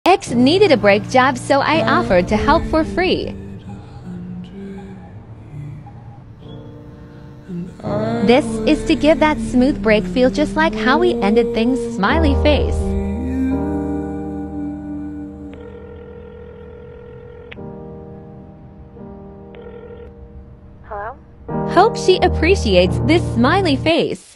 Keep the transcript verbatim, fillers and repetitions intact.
X needed a brake job, so I offered to help for free. This is to give that smooth break feel, just like how we ended things. Smiley face. Hello? Hope she appreciates this smiley face.